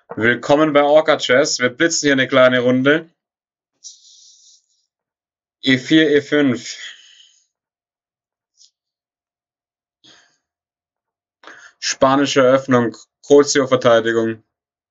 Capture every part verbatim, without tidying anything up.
Willkommen bei Orca Chess. Wir blitzen hier eine kleine Runde. E vier, E fünf. Spanische Öffnung. Cozio-Verteidigung.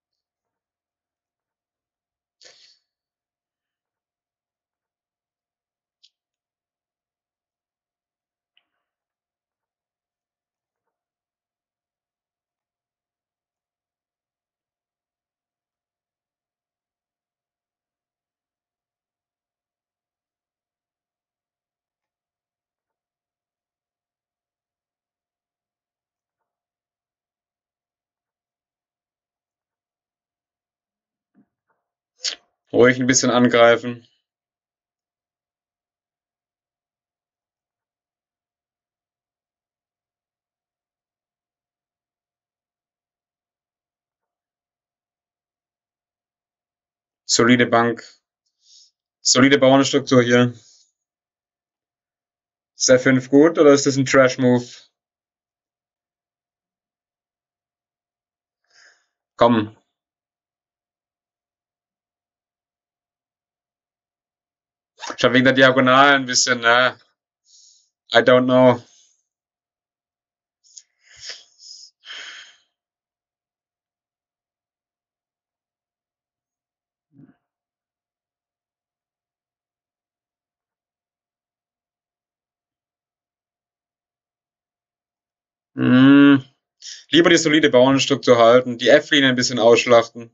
Ruhig ein bisschen angreifen. Solide Bank. Solide Bauernstruktur hier. Ist der fünf gut oder ist das ein Trash-Move? Komm. Ich habe wegen der Diagonale ein bisschen, ne? I don't know. Hm. Lieber die solide Bauernstruktur halten, die F-Linie ein bisschen ausschlachten.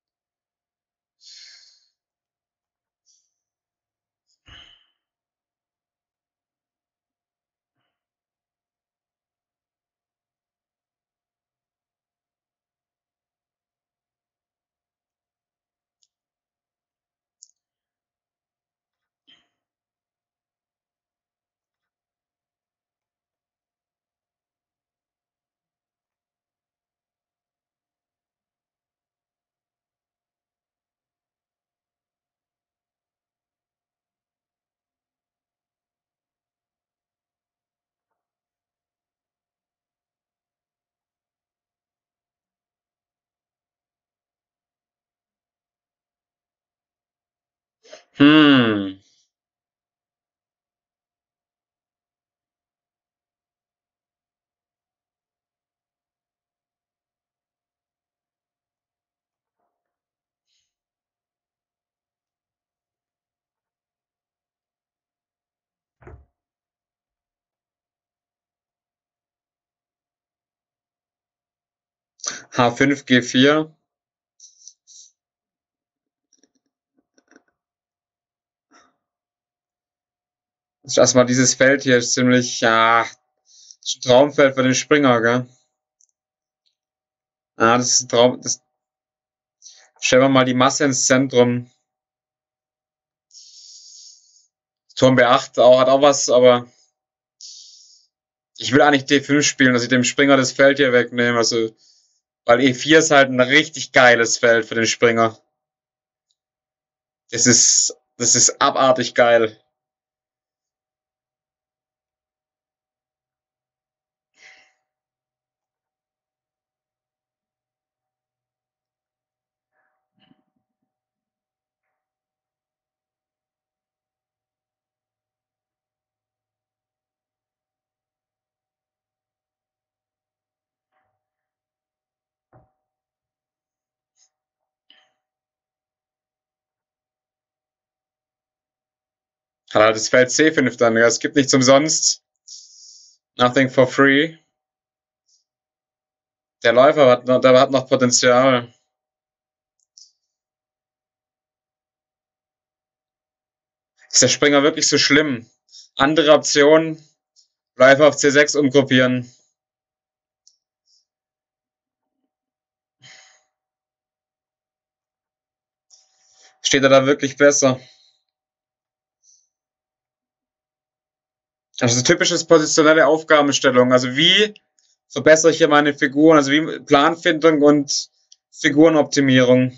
Hm. H fünf, G vier. Erstmal dieses Feld hier ist ziemlich, ja, ist ein Traumfeld für den Springer, gell? Ah, das ist ein Traum. Das, stellen wir mal die Masse ins Zentrum. Turm B acht auch, hat auch was, aber ich will eigentlich D fünf spielen, dass ich dem Springer das Feld hier wegnehme. Also, weil E vier ist halt ein richtig geiles Feld für den Springer. Das ist, das ist abartig geil. Hat halt das Feld C fünf dann. Ja, es gibt nichts umsonst. Nothing for free. Der Läufer hat noch, der hat noch Potenzial. Ist der Springer wirklich so schlimm? Andere Option, Läufer auf C sechs umgruppieren. Steht er da wirklich besser? Also typisches positionelle Aufgabenstellung. Also wie verbessere ich hier meine Figuren? Also wie Planfindung und Figurenoptimierung.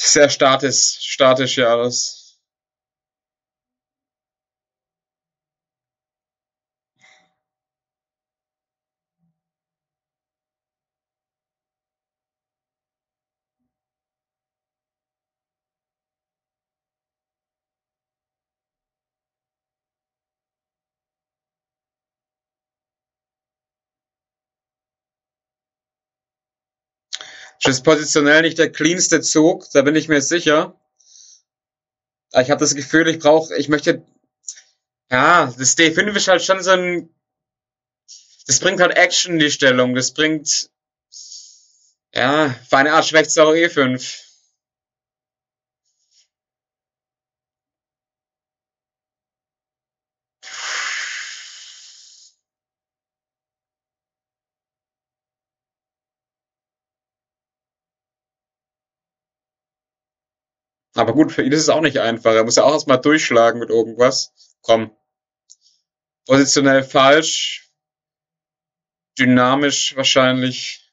Sehr statisch, statisch ja alles. Das ist positionell nicht der cleanste Zug, da bin ich mir sicher. Aber ich habe das Gefühl, ich brauche, ich möchte, ja, das D fünf ist halt schon so ein, das bringt halt Action in die Stellung, das bringt, ja, für eine Art schwächt es auch E fünf. Aber gut, für ihn ist es auch nicht einfach. Er muss ja auch erstmal durchschlagen mit irgendwas. Komm. Positionell falsch. Dynamisch wahrscheinlich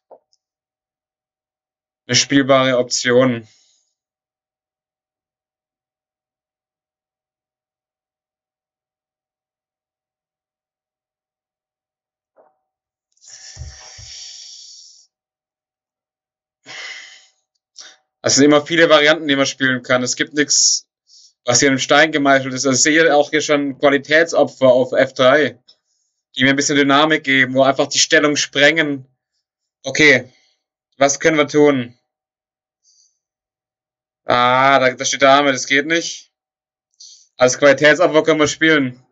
eine spielbare Option. Es sind immer viele Varianten, die man spielen kann. Es gibt nichts, was hier im Stein gemeißelt ist. Also ich sehe auch hier schon Qualitätsopfer auf F drei, die mir ein bisschen Dynamik geben, wo einfach die Stellung sprengen. Okay, was können wir tun? Ah, da, da steht Dame, das geht nicht. Als Qualitätsopfer können wir spielen.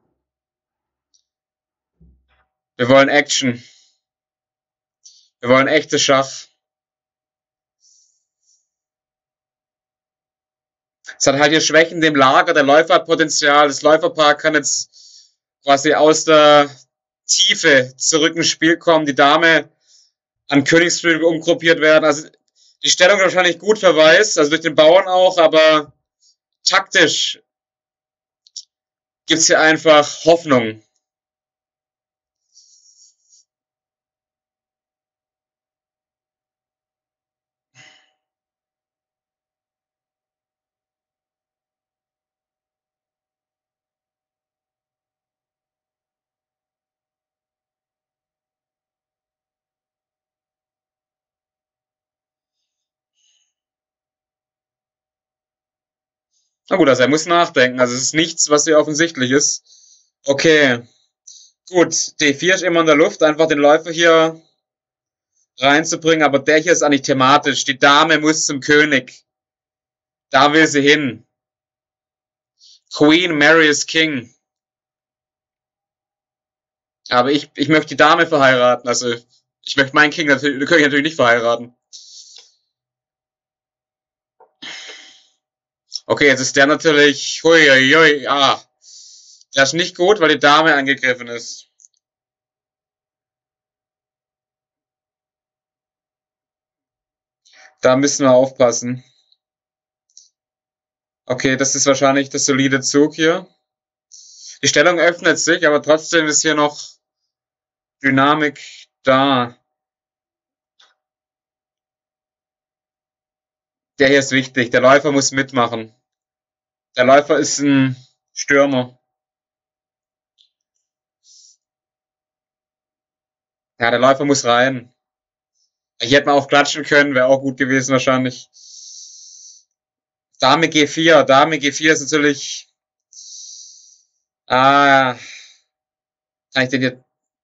Wir wollen Action. Wir wollen echtes Schach. Es hat halt hier Schwächen dem Lager, der Läufer hat Potenzial, das Läuferpaar kann jetzt quasi aus der Tiefe zurück ins Spiel kommen, die Dame an Königsflügel umgruppiert werden. Also die Stellung wahrscheinlich gut für Weiß, also durch den Bauern auch, aber taktisch gibt's hier einfach Hoffnung. Na gut, also er muss nachdenken. Also es ist nichts, was hier offensichtlich ist. Okay, gut. D vier ist immer in der Luft. Einfach den Läufer hier reinzubringen. Aber der hier ist eigentlich thematisch. Die Dame muss zum König. Da will sie hin. Queen marries King. Aber ich, ich möchte die Dame verheiraten. Also ich möchte meinen King natürlich, den König natürlich nicht verheiraten. Okay, jetzt ist der natürlich. Hui, hui, hui, ah. Das ist nicht gut, weil die Dame angegriffen ist. Da müssen wir aufpassen. Okay, das ist wahrscheinlich der solide Zug hier. Die Stellung öffnet sich, aber trotzdem ist hier noch Dynamik da. Der hier ist wichtig. Der Läufer muss mitmachen. Der Läufer ist ein Stürmer. Ja, der Läufer muss rein. Ich hätte mal auch klatschen können, wäre auch gut gewesen wahrscheinlich. Dame G vier. Dame G vier ist natürlich. Ah. Kann ich den hier.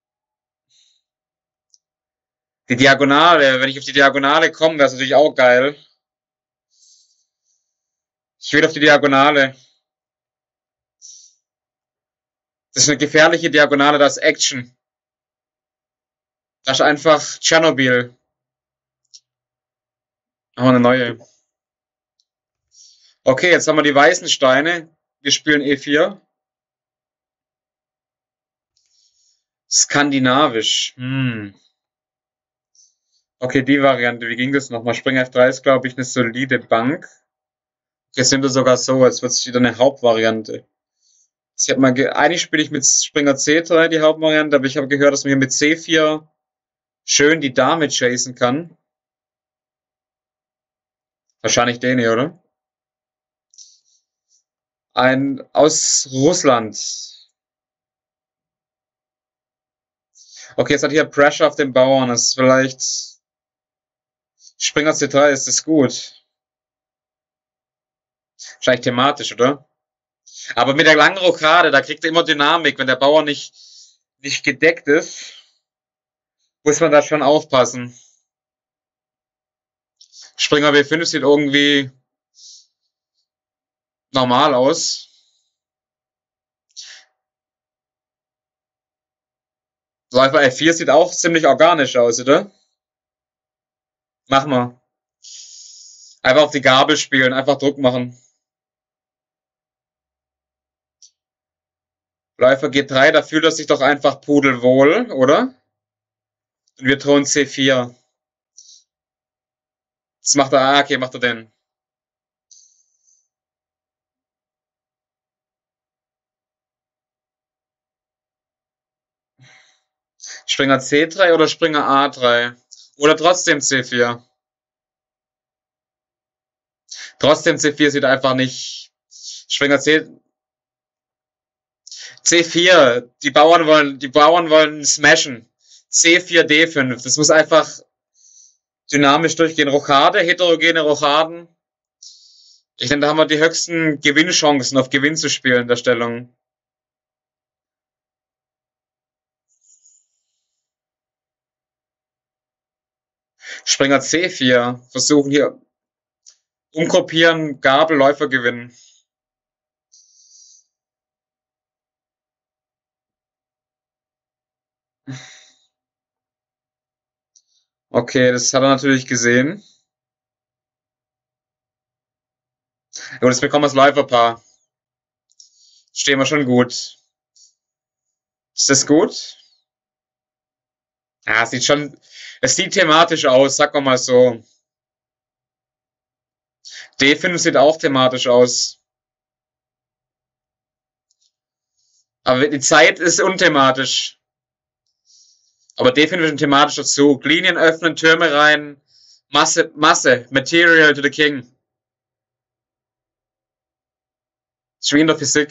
Die Diagonale. Wenn ich auf die Diagonale komme, wäre es natürlich auch geil. Ich will auf die Diagonale. Das ist eine gefährliche Diagonale, das ist Action. Das ist einfach Tschernobyl. Machen wir eine neue. Okay, jetzt haben wir die weißen Steine. Wir spielen E vier. Skandinavisch. Hm. Okay, die Variante. Wie ging das nochmal? Springer F drei ist, glaube ich, eine solide Bank. Jetzt sind wir sogar so, als wird es wieder eine Hauptvariante. Ich habe mal eigentlich spiele ich mit Springer C drei die Hauptvariante, aber ich habe gehört, dass man hier mit C vier schön die Dame chasen kann. Wahrscheinlich den hier, oder? Ein aus Russland. Okay, jetzt hat hier Pressure auf den Bauern. Das ist vielleicht Springer C drei, ist das gut. Wahrscheinlich thematisch, oder? Aber mit der langen Rokade, da kriegt er immer Dynamik. Wenn der Bauer nicht, nicht gedeckt ist, muss man da schon aufpassen. Springer W fünf sieht irgendwie normal aus. Läufer F vier sieht auch ziemlich organisch aus, oder? Mach mal. Einfach auf die Gabel spielen, einfach Druck machen. Läufer G drei, da fühlt er sich doch einfach pudelwohl, oder? Und wir drohen C vier. Jetzt macht er, ah, okay, macht er den. Springer C drei oder Springer A drei? Oder trotzdem C vier? Trotzdem C vier sieht einfach nicht. Springer C. C vier. Die Bauern wollen, die Bauern wollen smashen. C vier D fünf. Das muss einfach dynamisch durchgehen. Rochade, heterogene Rochaden. Ich denke, da haben wir die höchsten Gewinnchancen auf Gewinn zu spielen in der Stellung. Springer C vier. Versuchen hier umgruppieren, Gabel, Läufer gewinnen. Okay, das hat er natürlich gesehen. Und jetzt bekommen wir das Läuferpaar. Stehen wir schon gut. Ist das gut? Ja, es sieht schon, es sieht thematisch aus, sagen wir mal so. D fünf sieht auch thematisch aus. Aber die Zeit ist unthematisch. Aber D fünf ist ein thematischer Zug. Linien öffnen, Türme rein. Masse, Masse, Material to the King. Ist wie in der Physik.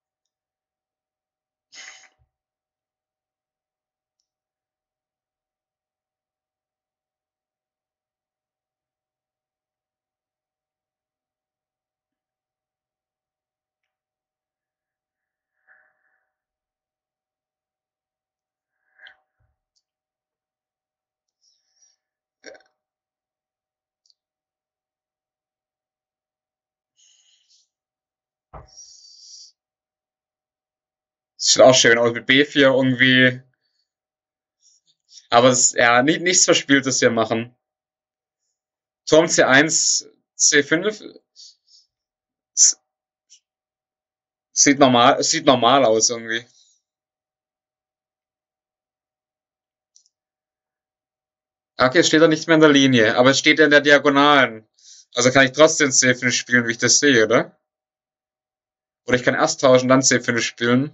Sieht auch schön aus mit B vier irgendwie. Aber es, ja, nicht, nichts Verspieltes hier machen. Turm C eins, C fünf. Sieht normal, sieht normal aus irgendwie. Okay, es steht da nicht mehr in der Linie, aber es steht ja in der Diagonalen. Also kann ich trotzdem C fünf spielen, wie ich das sehe, oder? Oder ich kann erst tauschen, dann C fünf spielen.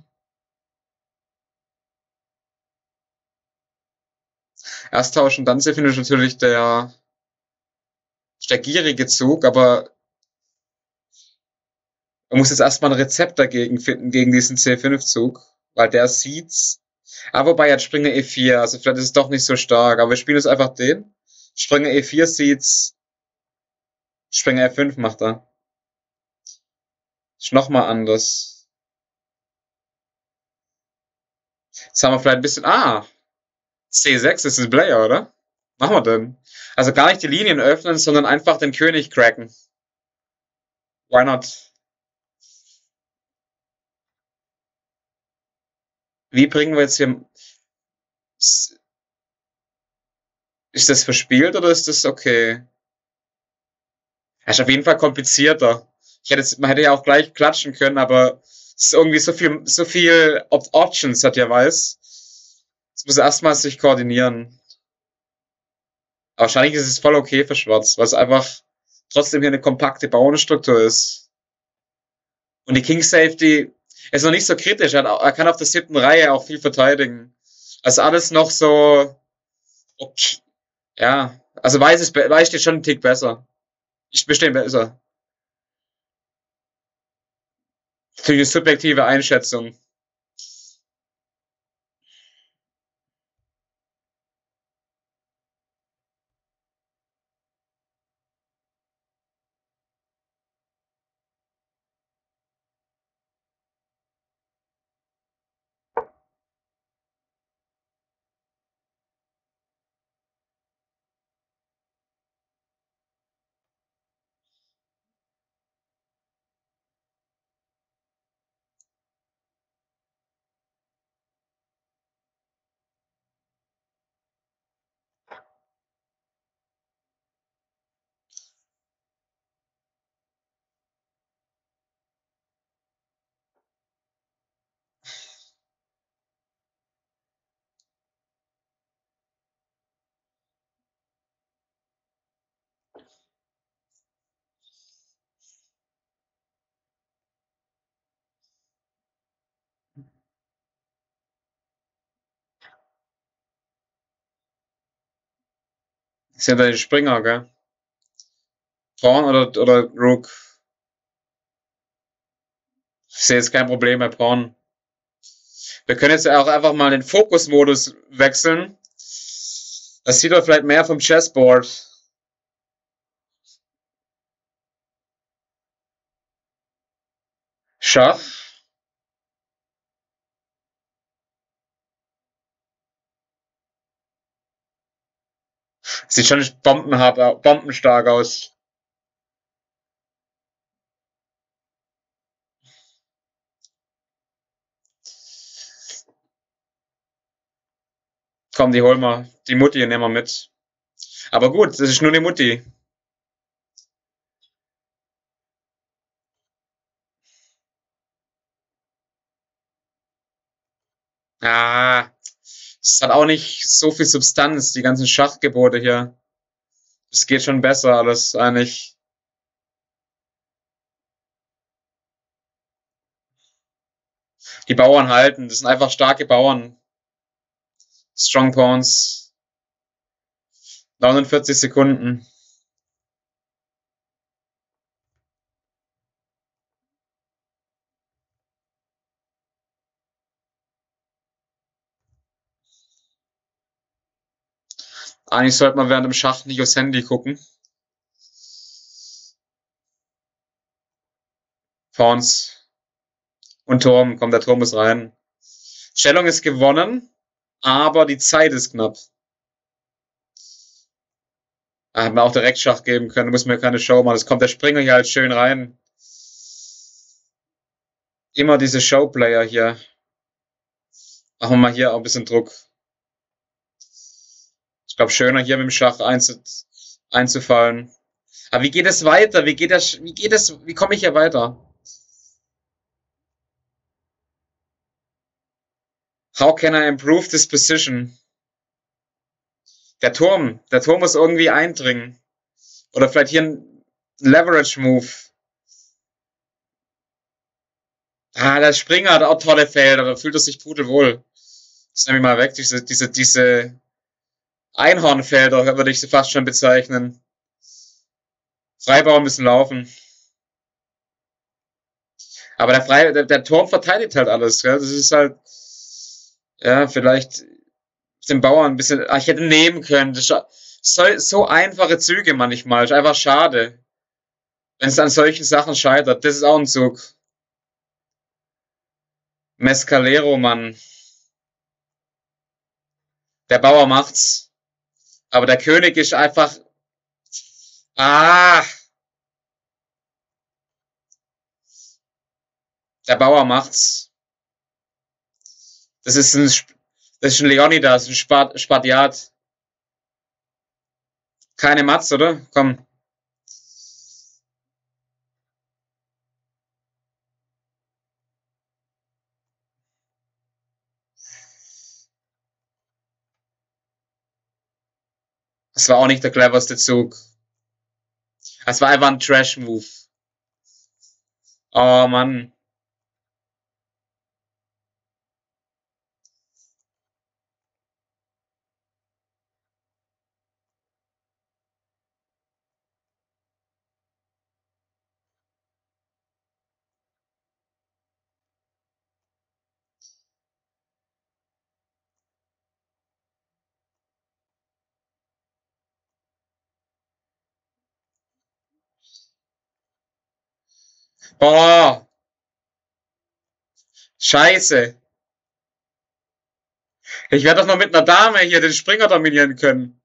Erst tauschen, dann C fünf ist natürlich der, der gierige Zug, aber man muss jetzt erstmal ein Rezept dagegen finden, gegen diesen C fünf Zug, weil der sieht's. Ah, wobei, jetzt Springer E vier, also vielleicht ist es doch nicht so stark, aber wir spielen jetzt einfach den. Springer E vier sieht's. Springer F fünf macht er. Ist nochmal anders. Jetzt haben wir vielleicht ein bisschen, ah, C sechs ist ein Player, oder? Machen wir denn? Also gar nicht die Linien öffnen, sondern einfach den König cracken. Why not? Wie bringen wir jetzt hier... Ist das verspielt oder ist das okay? Das ist auf jeden Fall komplizierter. Ich hätte jetzt, man hätte ja auch gleich klatschen können, aber es ist irgendwie so viel, so viel Op Options hat ja weiß. Jetzt muss er erstmal sich koordinieren. Aber wahrscheinlich ist es voll okay für Schwarz, weil es einfach trotzdem hier eine kompakte Bauernstruktur ist. Und die King Safety ist noch nicht so kritisch. Er, hat, er kann auf der siebten Reihe auch viel verteidigen. Also alles noch so, okay. Ja, also weiß ist, weiß steht schon einen Tick besser. Ich bestehe besser. Natürlich eine subjektive Einschätzung. Sind ja die Springer, gell? Pawn oder, oder Rook? Ich sehe jetzt kein Problem bei Pawn. Wir können jetzt auch einfach mal den Fokusmodus wechseln. Das sieht doch vielleicht mehr vom Chessboard. Schach. Sieht schon bombenhart, bombenstark aus. Komm, die holen wir. Die Mutti nehmen wir mit. Aber gut, das ist nur die Mutti. Ah, es hat auch nicht so viel Substanz, die ganzen Schachgebote hier. Es geht schon besser alles eigentlich. Die Bauern halten, das sind einfach starke Bauern. Strong Pawns. neunundvierzig Sekunden. Eigentlich sollte man während dem Schach nicht aufs Handy gucken. Pawns und Turm. Kommt, der Turm ist rein. Stellung ist gewonnen, aber die Zeit ist knapp. Da hätte man auch direkt Schach geben können. Da muss man keine Show machen. Das kommt der Springer hier halt schön rein. Immer diese Showplayer hier. Machen wir mal hier auch ein bisschen Druck. Ich glaube, schöner hier mit dem Schach einzu einzufallen. Aber wie geht es weiter? Wie geht das? Wie geht es? Wie komme ich hier weiter? How can I improve this position? Der Turm. Der Turm muss irgendwie eindringen. Oder vielleicht hier ein Leverage-Move. Ah, der Springer hat auch tolle Felder. Da fühlt er sich pudelwohl. Das nehme ich mal weg. Diese, diese, diese Einhornfelder würde ich sie fast schon bezeichnen. Freibauer müssen laufen. Aber der, Frei, der, der Turm verteidigt halt alles. Gell? Das ist halt, ja, vielleicht den Bauern ein bisschen, ach, ich hätte nehmen können. Das ist so, so einfache Züge manchmal. Ist einfach schade. Wenn es an solchen Sachen scheitert. Das ist auch ein Zug. Mescalero, Mann. Der Bauer macht's. Aber der König ist einfach, ah, der Bauer macht's. Das ist ein, das ist ein Leonidas, ein Spat, Spatiat. Keine Matz, oder? Komm. Das war auch nicht der cleverste Zug. Das war einfach ein Trash-Move. Oh Mann. Boah, scheiße. Ich werde doch noch mit einer Dame hier den Springer dominieren können.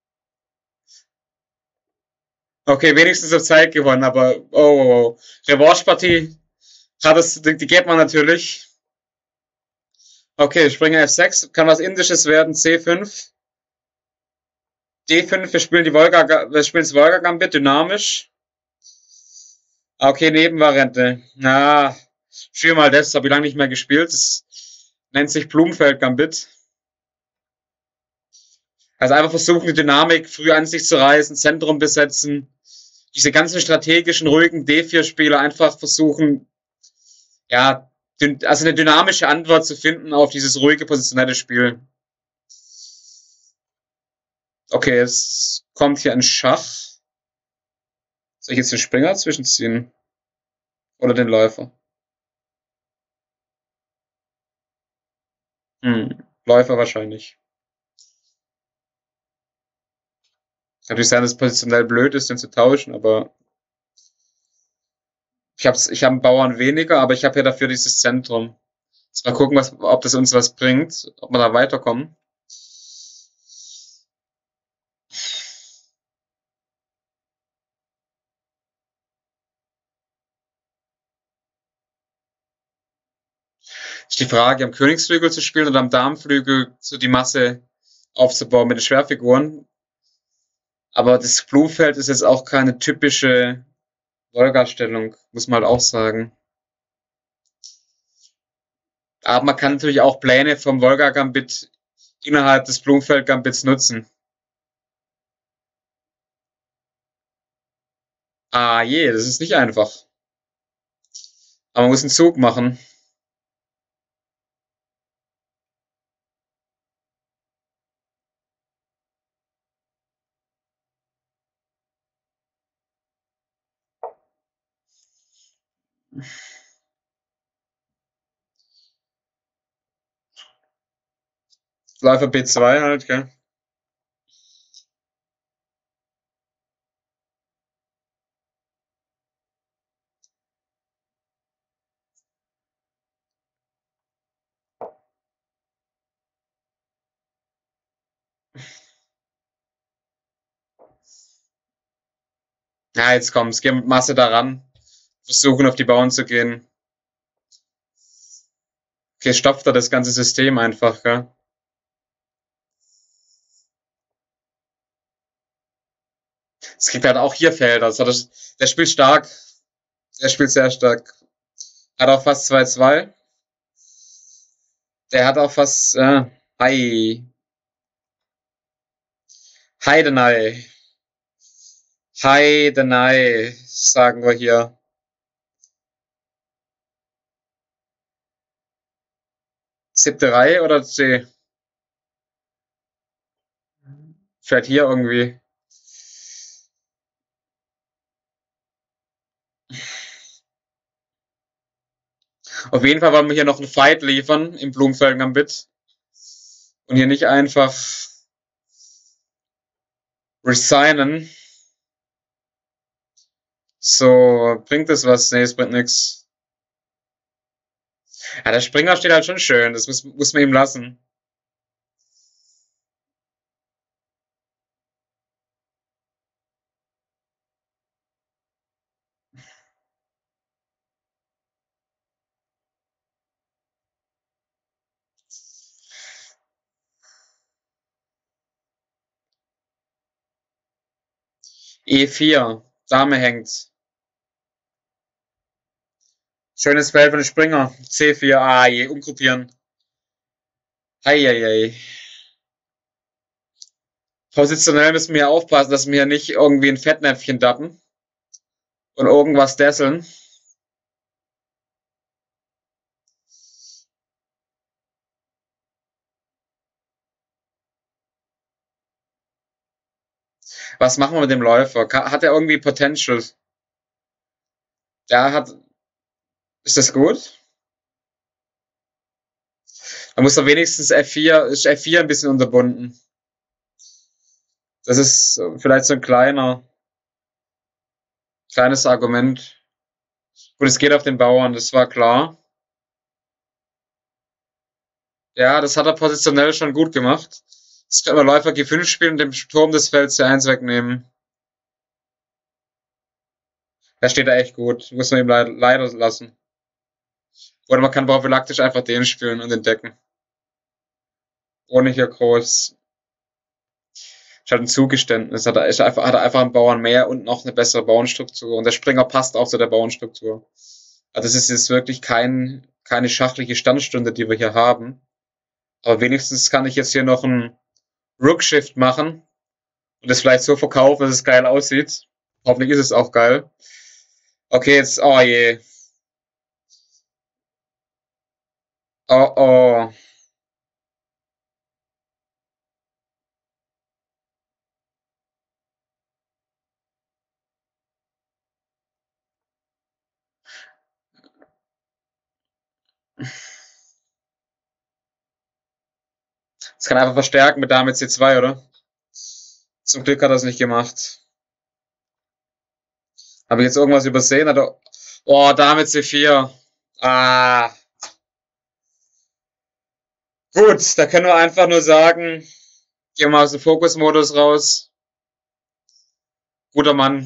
Okay, wenigstens auf Zeit gewonnen, aber oh, oh, oh. Revanche-Partie hat es, die, die geht man natürlich. Okay, Springer F sechs, kann was Indisches werden, C fünf. D fünf, wir spielen die Volga, wir spielen das Volga-Gambit, dynamisch. Okay, Nebenvariante. Na, spiel mal das, habe ich lange nicht mehr gespielt. Das nennt sich Blumenfeld-Gambit. Also einfach versuchen, die Dynamik früh an sich zu reißen, Zentrum besetzen. Diese ganzen strategischen, ruhigen D vier Spieler einfach versuchen, ja, also eine dynamische Antwort zu finden auf dieses ruhige, positionelle Spiel. Okay, jetzt kommt hier ein Schach. Soll ich jetzt den Springer zwischenziehen? Oder den Läufer? Hm, Läufer wahrscheinlich. Kann natürlich sein, dass es positionell blöd ist, den zu tauschen, aber ich habe ich hab einen Bauern weniger, aber ich habe ja dafür dieses Zentrum. Jetzt mal gucken, was, ob das uns was bringt, ob wir da weiterkommen. Ist die Frage, am Königsflügel zu spielen oder am Darmflügel so die Masse aufzubauen mit den Schwerfiguren. Aber das Blumenfeld ist jetzt auch keine typische Wolga-Stellung, muss man halt auch sagen. Aber man kann natürlich auch Pläne vom Wolga-Gambit innerhalb des Blumenfeld-Gambits nutzen. Ah je, das ist nicht einfach. Aber man muss einen Zug machen. Läufer B zwei halt, gell? Ja, jetzt kommt's. Geh mit Masse daran. Versuchen, auf die Bauern zu gehen. Okay, stopft er das ganze System einfach, gell? Es kriegt halt auch hier Felder. Also das, der spielt stark. Der spielt sehr stark. Hat auch fast zwei zwei. Der hat auch fast, äh, hi. Heidenei. Heidenei, sagen wir hier. Siebte Reihe oder C? Vielleicht hier irgendwie. Auf jeden Fall wollen wir hier noch einen Fight liefern im Blumenfeld-Gambit. Und hier nicht einfach resignen. So, bringt das was? Nee, es bringt nichts. Ja, der Springer steht halt schon schön. Das muss, muss man ihm lassen. E vier. Dame hängt. Schönes Feld für den Springer. C vier. Ah, je, umgruppieren. Heieiei. Positionell müssen wir aufpassen, dass wir nicht irgendwie ein Fettnäpfchen dappen und irgendwas desseln. Was machen wir mit dem Läufer? Hat er irgendwie Potential? Der hat. Ist das gut? Da muss er wenigstens F vier, ist F vier ein bisschen unterbunden. Das ist vielleicht so ein kleiner, kleines Argument. Gut, es geht auf den Bauern, das war klar. Ja, das hat er positionell schon gut gemacht. Jetzt können wir Läufer G fünf spielen und dem Turm des Felds C eins wegnehmen. Da steht er echt gut. Muss man ihm leider, leider lassen. Oder man kann prophylaktisch einfach den spielen und entdecken. Ohne hier groß. Ist halt ein Zugeständnis. Hat er, ist einfach, hat er einfach einen Bauern mehr und noch eine bessere Bauernstruktur. Und der Springer passt auch zu der Bauernstruktur. Also es ist jetzt wirklich kein, keine schachliche Standstunde, die wir hier haben. Aber wenigstens kann ich jetzt hier noch einen Rook-Shift machen und das vielleicht so verkaufen, dass es geil aussieht. Hoffentlich ist es auch geil. Okay, jetzt, oh je. Oh oh. Das kann einfach verstärken mit Dame C zwei, oder? Zum Glück hat er es nicht gemacht. Habe ich jetzt irgendwas übersehen? Oder? Oh, Dame C vier. Ah. Gut, da können wir einfach nur sagen, gehen wir mal aus dem Fokusmodus raus. Guter Mann.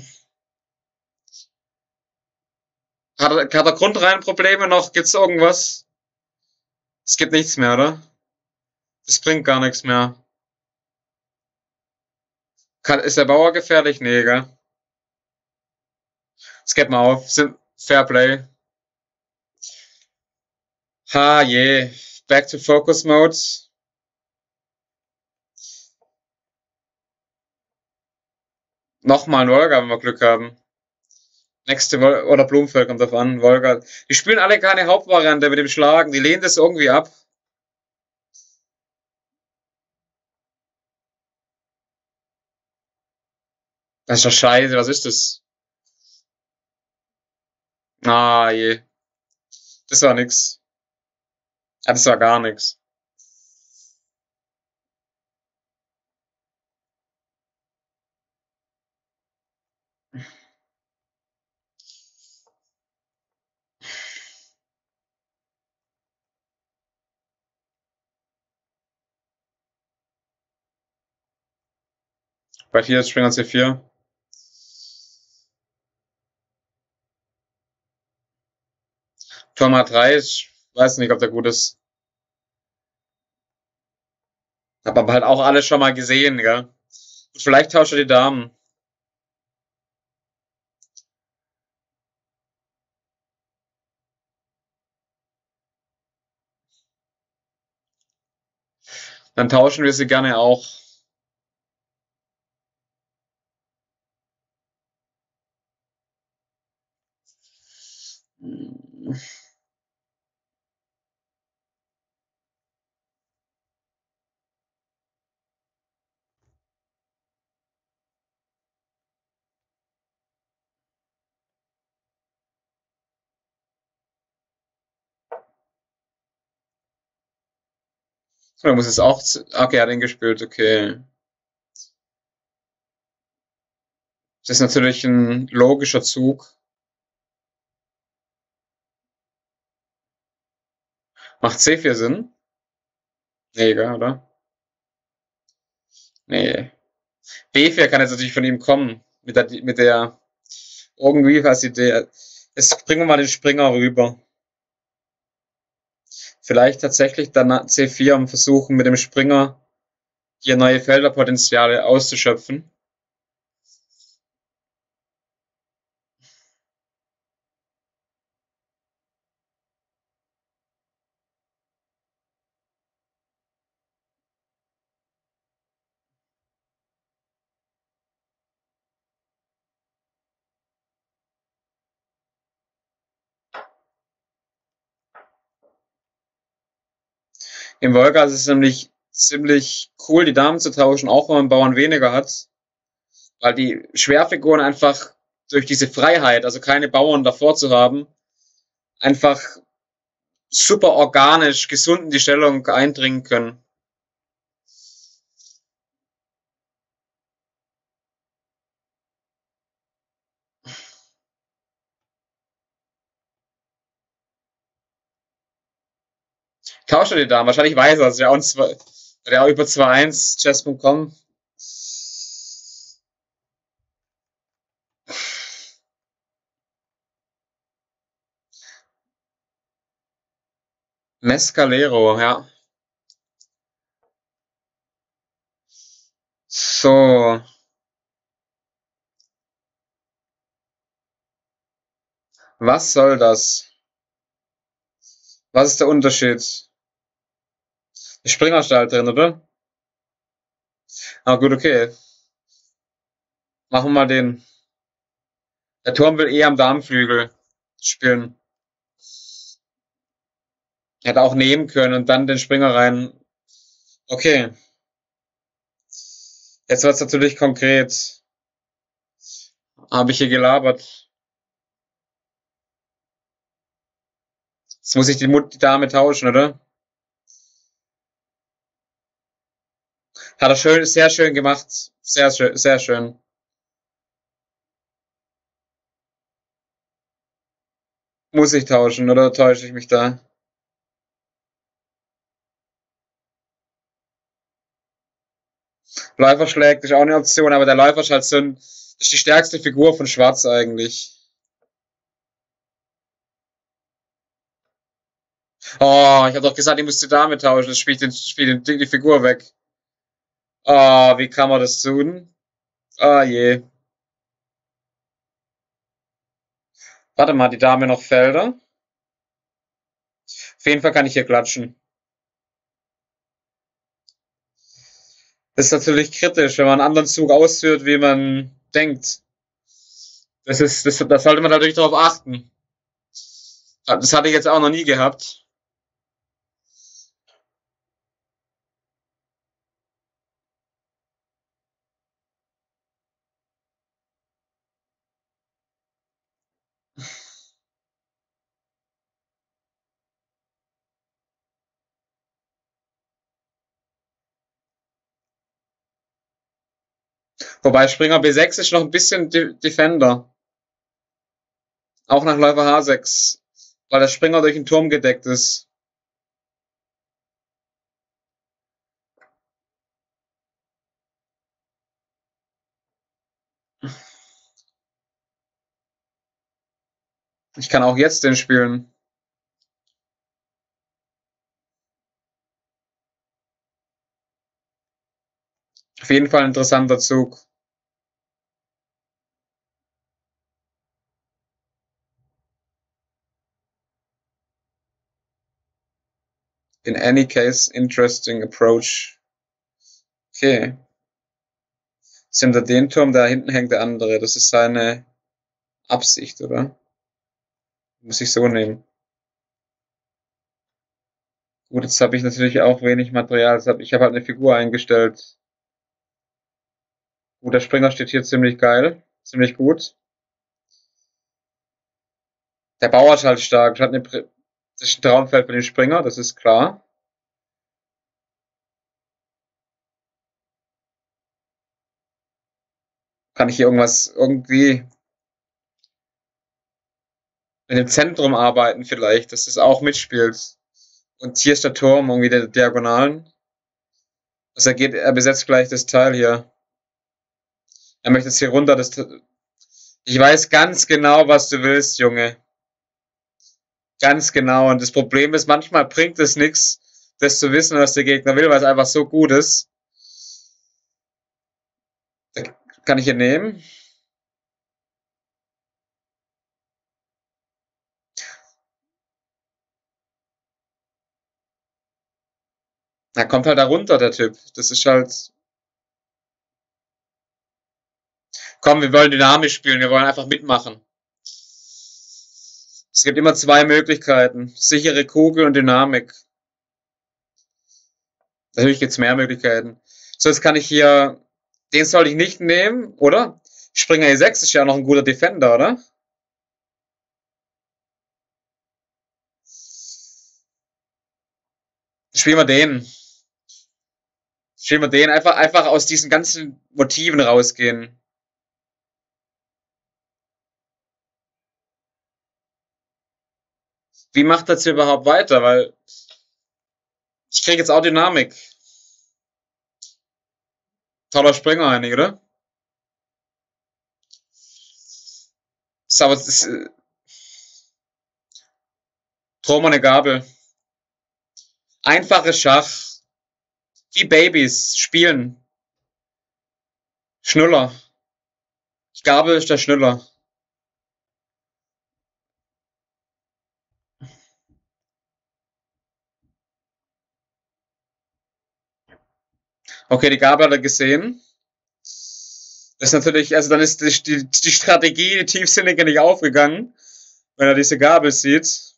Hat er, hat er grundrein Probleme noch? Gibt's irgendwas? Es gibt nichts mehr, oder? Das bringt gar nichts mehr. Kann, ist der Bauer gefährlich? Nee, gell? Das geht mal auf. Fairplay. Ha, je. Back to Focus Mode. Nochmal ein Wolga, wenn wir Glück haben. Nächste Vol oder Blumenfeld kommt drauf an. Wolga. Die spielen alle keine Hauptvariante mit dem Schlagen. Die lehnen das irgendwie ab. Das ist doch scheiße. Was ist das? Ah, je. Das war nix. Ja, das war gar nix. Bei hier ist Springer C vier. Turm A drei, ich weiß nicht, ob der gut ist. Hab aber halt auch alles schon mal gesehen, gell? Und vielleicht tauscht er die Damen. Dann tauschen wir sie gerne auch. Oder muss es auch. Okay, er hat ihn gespielt, okay. Das ist natürlich ein logischer Zug. Macht C vier Sinn? Nee, gell, oder? Nee. B vier kann jetzt natürlich von ihm kommen. Mit der, mit der irgendwie was Idee. Jetzt bringen wir mal den Springer rüber. Vielleicht tatsächlich dann C vier und versuchen mit dem Springer hier neue Felderpotenziale auszuschöpfen. Im Wolga ist es nämlich ziemlich cool, die Damen zu tauschen, auch wenn man Bauern weniger hat. Weil die Schwerfiguren einfach durch diese Freiheit, also keine Bauern davor zu haben, einfach super organisch, gesund in die Stellung eindringen können. Tauscht er die Dame? Wahrscheinlich weiß er es. Ja, und zwar, der auch über zwei eins, chess punkt com. Mescalero, ja. So. Was soll das? Was ist der Unterschied? Die Springerstall oder? Ah, gut, okay. Machen wir mal den. Der Turm will eh am Darmflügel spielen. Hätte auch nehmen können und dann den Springer rein. Okay. Jetzt wird es natürlich konkret. Habe ich hier gelabert. Jetzt muss ich die, Mut die Dame tauschen, oder? Hat er schön, sehr schön gemacht. Sehr schön, sehr schön. Muss ich tauschen, oder täusche ich mich da? Läufer schlägt ist auch eine Option, aber der Läufer ist halt so ein, ist die stärkste Figur von Schwarz eigentlich. Oh, ich habe doch gesagt, ich muss die Dame tauschen. Das spielt, den, spielt den, die Figur weg. Oh, wie kann man das tun? Ah je. Warte mal, die Dame noch Felder. Auf jeden Fall kann ich hier klatschen. Das ist natürlich kritisch, wenn man einen anderen Zug ausführt, wie man denkt. Das ist, das, da sollte man natürlich darauf achten. Das hatte ich jetzt auch noch nie gehabt. Wobei Springer B sechs ist noch ein bisschen De Defender. Auch nach Läufer H sechs. Weil der Springer durch den Turm gedeckt ist. Ich kann auch jetzt den spielen. Auf jeden Fall ein interessanter Zug. In any case, interesting approach. Okay. Jetzt hinter den Turm, da hinten hängt der andere. Das ist seine Absicht, oder? Muss ich so nehmen. Gut, jetzt habe ich natürlich auch wenig Material. Ich habe halt eine Figur eingestellt. Gut, der Springer steht hier ziemlich geil. Ziemlich gut. Der Bauer ist halt stark. Hat eine, das ist ein Traumfeld für den Springer, das ist klar. Kann ich hier irgendwas irgendwie in dem Zentrum arbeiten vielleicht, dass das auch mitspielt. Und hier ist der Turm, irgendwie der Diagonalen. Also er geht, er besetzt gleich das Teil hier. Er möchte jetzt hier runter. Das, ich weiß ganz genau, was du willst, Junge. Ganz genau. Und das Problem ist, manchmal bringt es nichts, das zu wissen, was der Gegner will, weil es einfach so gut ist. Da kann ich hier nehmen. Er kommt halt da runter, der Typ. Das ist halt. Komm, wir wollen dynamisch spielen, wir wollen einfach mitmachen. Es gibt immer zwei Möglichkeiten. Sichere Kugel und Dynamik. Natürlich gibt es mehr Möglichkeiten. So, jetzt kann ich hier. Den soll ich nicht nehmen, oder? Springer E sechs ist ja noch ein guter Defender, oder? Spielen wir den. Spielen wir den. Einfach, einfach aus diesen ganzen Motiven rausgehen. Wie macht das hier überhaupt weiter? Weil Ich kriege jetzt auch Dynamik. Toller Springer einig, oder? So, aber das ist, äh, Thor eine Gabel. Einfaches Schach. Wie Babys spielen. Schnuller. Die Gabel ist der Schnuller. Okay, die Gabel hat er gesehen. Das ist natürlich, also dann ist die, die, die Strategie, die tiefsinnige, nicht aufgegangen, wenn er diese Gabel sieht.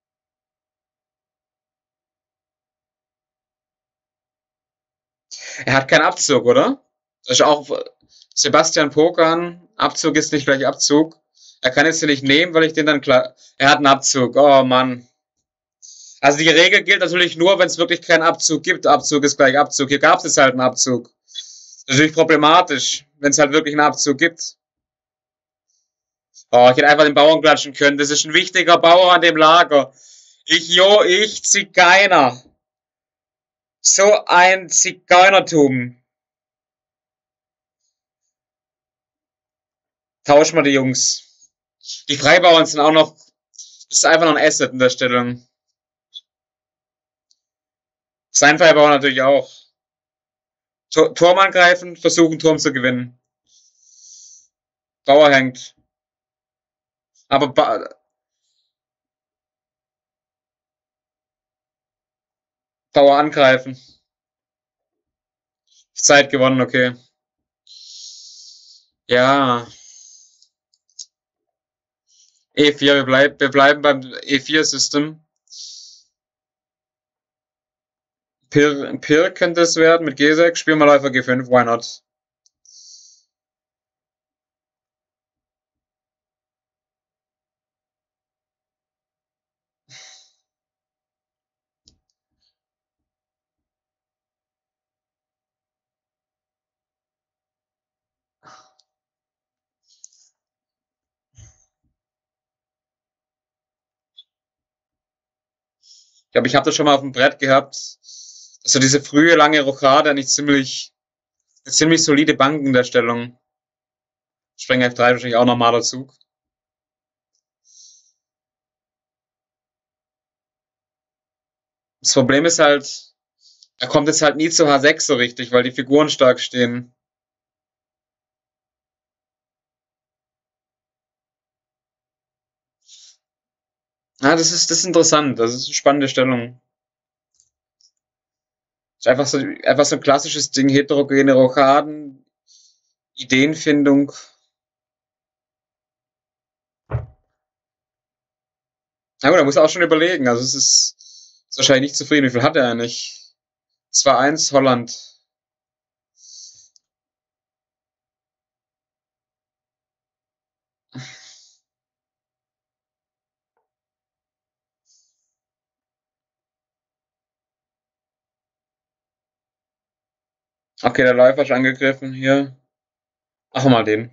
Er hat keinen Abzug, oder? Das ist auch Sebastian Pokan. Abzug ist nicht gleich Abzug. Er kann jetzt den nicht nehmen, weil ich den dann klar. Er hat einen Abzug. Oh Mann. Also die Regel gilt natürlich nur, wenn es wirklich keinen Abzug gibt. Abzug ist gleich Abzug. Hier gab es jetzt halt einen Abzug. Das ist natürlich problematisch, wenn es halt wirklich einen Abzug gibt. Oh, ich hätte einfach den Bauern klatschen können. Das ist ein wichtiger Bauer an dem Lager. Ich, jo, ich, Zigeuner. So ein Zigeunertum. Tauschen wir die Jungs. Die Freibauern sind auch noch. Das ist einfach noch ein Asset in der Stellung. Sein Freibauer natürlich auch. Tor Turm angreifen, versuchen Turm zu gewinnen. Bauer hängt. Aber ba Bauer angreifen. Zeit gewonnen, okay. Ja. E vier, wir, bleib, wir bleiben beim E vier System. Pir, Pir könnte es werden mit G sechs. Spielen wir Läufer G fünf, why not? Ich glaube, ich habe das schon mal auf dem Brett gehabt. Also diese frühe, lange Rochade nicht ziemlich, eine ziemlich solide Bank in der Stellung. Springer F drei wahrscheinlich auch normaler Zug. Das Problem ist halt, er kommt jetzt halt nie zu H sechs so richtig, weil die Figuren stark stehen. Ja, das ist, das ist interessant. Das ist eine spannende Stellung. Das ist einfach so, einfach so ein klassisches Ding, heterogene Rochaden, Ideenfindung. Na gut, er muss auch schon überlegen. Also es ist, ist wahrscheinlich nicht zufrieden. Wie viel hat er eigentlich? zwei eins Holland. Okay, der Läufer ist angegriffen hier. Machen wir mal den.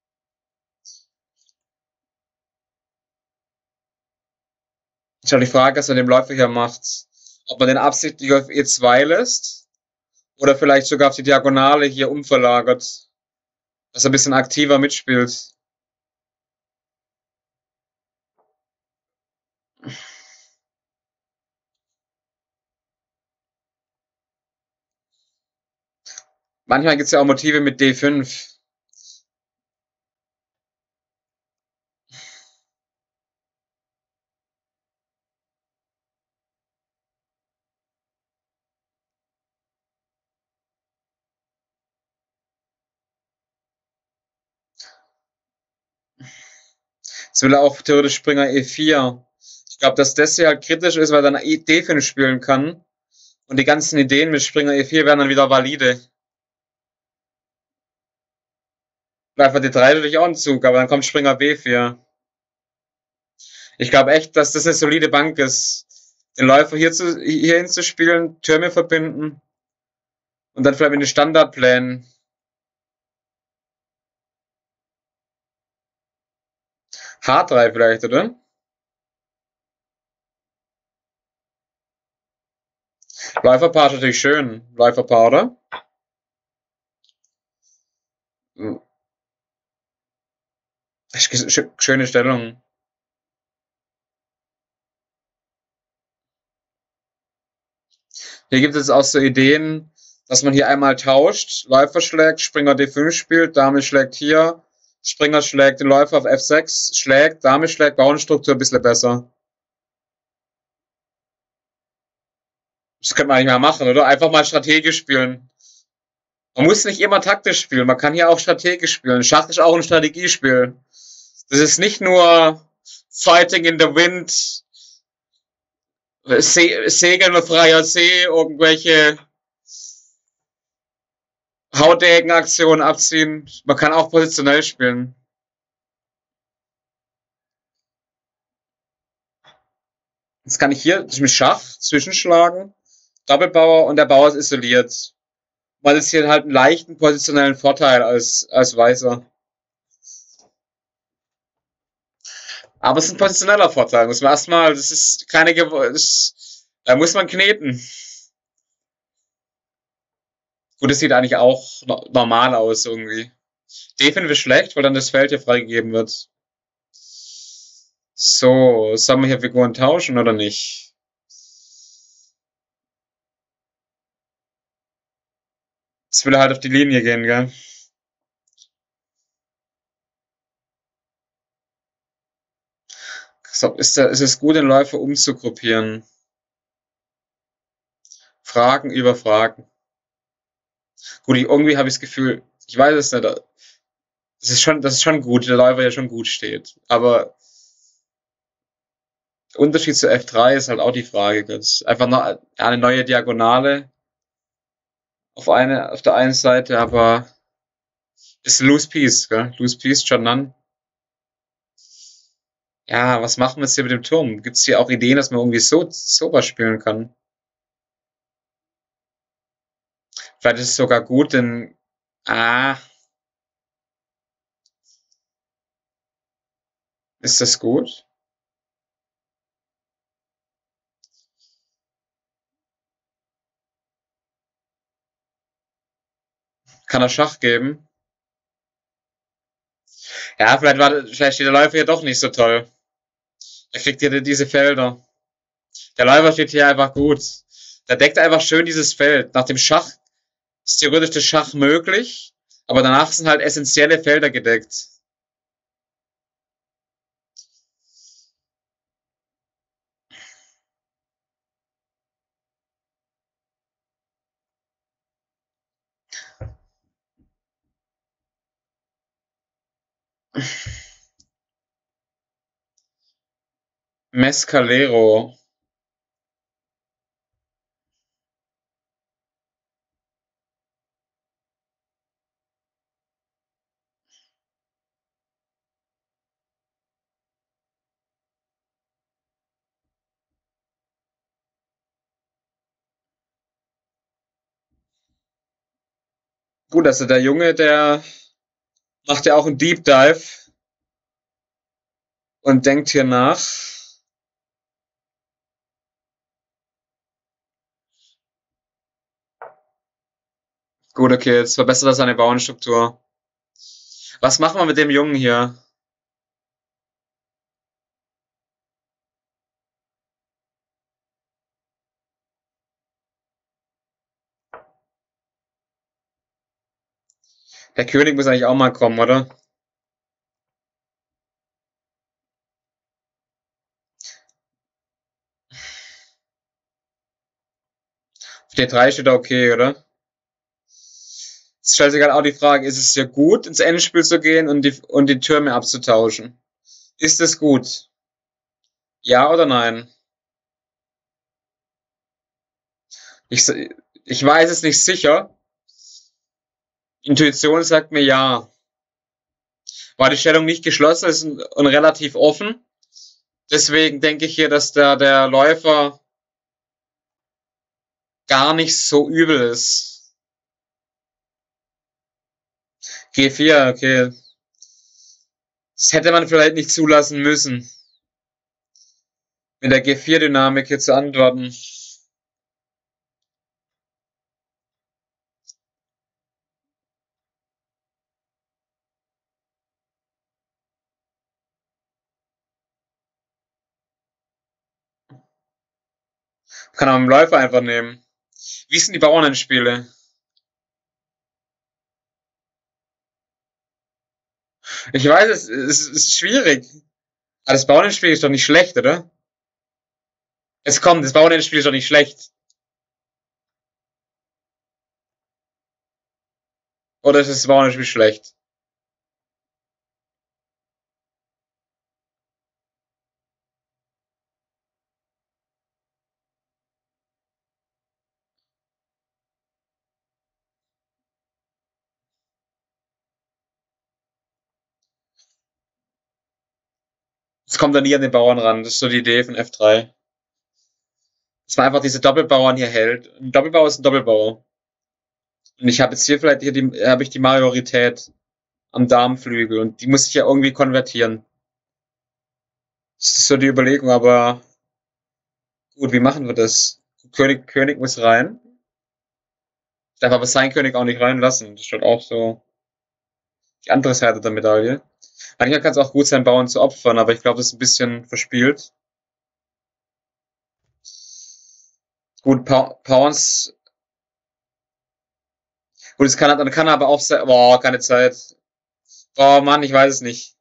Ist halt die Frage, was man dem Läufer hier macht. Ob man den absichtlich auf E zwei lässt oder vielleicht sogar auf die Diagonale hier umverlagert. Dass er ein bisschen aktiver mitspielt. Manchmal gibt es ja auch Motive mit D fünf. Jetzt will er auch theoretisch Springer E vier. Ich glaube, dass das hier halt kritisch ist, weil er dann D fünf spielen kann. Und die ganzen Ideen mit Springer E vier werden dann wieder valide. Läufer D drei natürlich auch ein Zug, aber dann kommt Springer B vier. Ich glaube echt, dass das eine solide Bank ist. Den Läufer hier, zu, hier hinzuspielen, Türme verbinden und dann vielleicht mit den Standardplänen. H drei vielleicht, oder? Läuferpaar ist natürlich schön. Läuferpaar, oder? Hm. Schöne Stellung. Hier gibt es auch so Ideen, dass man hier einmal tauscht. Läufer schlägt, Springer D fünf spielt, Dame schlägt hier, Springer schlägt den Läufer auf F sechs, schlägt, Dame schlägt, Bauernstruktur ein bisschen besser. Das könnte man nicht mehr machen, oder? Einfach mal strategisch spielen. Man muss nicht immer taktisch spielen, man kann hier auch strategisch spielen. Schach ist auch ein Strategiespiel. Das ist nicht nur Fighting in the Wind, Se Segeln auf freier See, irgendwelche Hautdegenaktionen abziehen. Man kann auch positionell spielen. Jetzt kann ich hier mit Schach zwischenschlagen. Doppelbauer und der Bauer ist isoliert. Man ist hier halt einen leichten positionellen Vorteil als, als Weißer. Aber es ist ein positioneller Vorteil. Muss man erstmal, das ist keine, das, da muss man kneten. Gut, das sieht eigentlich auch normal aus irgendwie. D fünf ist schlecht, weil dann das Feld hier freigegeben wird. So, sollen wir hier Figuren tauschen oder nicht? Jetzt will er halt auf die Linie gehen, gell? So, ist, der, ist es gut, den Läufer umzugruppieren? Fragen über Fragen. Gut, ich, irgendwie habe ich das Gefühl, ich weiß es nicht, das ist schon, das ist schon gut, der Läufer ja schon gut steht. Aber der Unterschied zu F drei ist halt auch die Frage. Das ist einfach noch eine neue Diagonale auf, eine, auf der einen Seite, aber ist Loose Piece, gell? Loose Piece, schon dann. Ja, was machen wir jetzt hier mit dem Turm? Gibt es hier auch Ideen, dass man irgendwie so, so was spielen kann? Vielleicht ist es sogar gut, denn. Ah. Ist das gut? Kann er Schach geben? Ja, vielleicht, war, vielleicht steht der Läufer hier doch nicht so toll. Er kriegt hier diese Felder. Der Läufer steht hier einfach gut. Der deckt einfach schön dieses Feld. Nach dem Schach ist theoretisch das Schach möglich, aber danach sind halt essentielle Felder gedeckt. Mescalero. Gut, also der Junge, der macht ja auch einen Deep Dive und denkt hier nach. Gut, okay, jetzt verbessert er seine Bauernstruktur. Was machen wir mit dem Jungen hier? Der König muss eigentlich auch mal kommen, oder? Auf D drei steht er okay, oder? Jetzt stellt sich halt auch die Frage, ist es hier gut, ins Endspiel zu gehen und die, und die Türme abzutauschen? Ist es gut? Ja oder nein? Ich, ich weiß es nicht sicher. Intuition sagt mir ja. War die Stellung nicht geschlossen ist und relativ offen. Deswegen denke ich hier, dass der, der Läufer gar nicht so übel ist. G vier, okay. Das hätte man vielleicht nicht zulassen müssen. Mit der G vier Dynamik hier zu antworten. Kann man einen Läufer einfach nehmen. Wie sind die Bauernspiele? Ich weiß, es, es, es ist schwierig. Aber das Bauernspiel ist doch nicht schlecht, oder? Es kommt, das Bauernspiel ist doch nicht schlecht. Oder ist das Bauernspiel schlecht? Es kommt da nie an den Bauern ran. Das ist so die Idee von F drei. Dass man einfach diese Doppelbauern hier hält. Ein Doppelbau ist ein Doppelbau. Und ich habe jetzt hier vielleicht hier die, habe ich die Majorität am Darmflügel und die muss ich ja irgendwie konvertieren. Das ist so die Überlegung, aber gut, wie machen wir das? König, König muss rein. Ich darf aber sein König auch nicht reinlassen. Das ist halt auch so die andere Seite der Medaille. Eigentlich kann es auch gut sein, Bauern zu opfern, aber ich glaube, das ist ein bisschen verspielt. Gut, pa Pawns. Gut, es kann, dann kann er aber auch sein. Boah, keine Zeit. Oh Mann, ich weiß es nicht.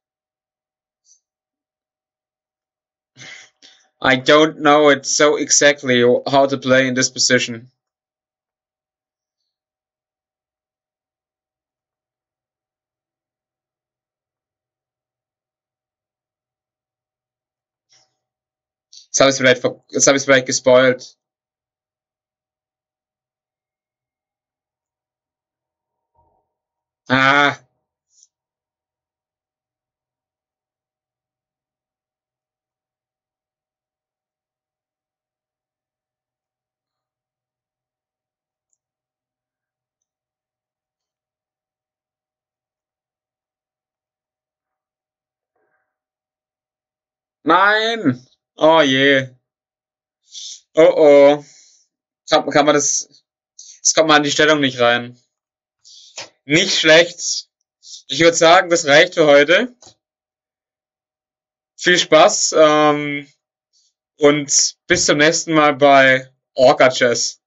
I don't know it so exactly how to play in this position. Jetzt habe ich es vielleicht, jetzt habe ich es vielleicht gespoilt. Ah. Nein! Oh je. Oh oh. Kann, kann man das. Jetzt kommt man an die Stellung nicht rein. Nicht schlecht. Ich würde sagen, das reicht für heute. Viel Spaß ähm, und bis zum nächsten Mal bei Orca Chess.